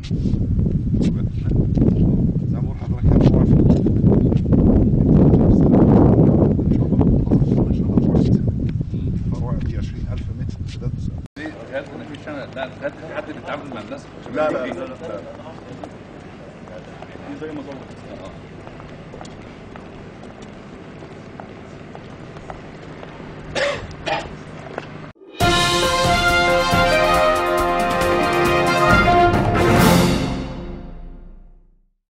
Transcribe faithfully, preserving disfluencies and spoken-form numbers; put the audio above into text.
زي ما بقول لحضرتك هي مشروع في فروع دي عشرين ألف متر امتداد. تخيلت ان في سنه، لا تخيلت في حد بيتعامل مع الناس. لا لا لا لا زي ما ظبط.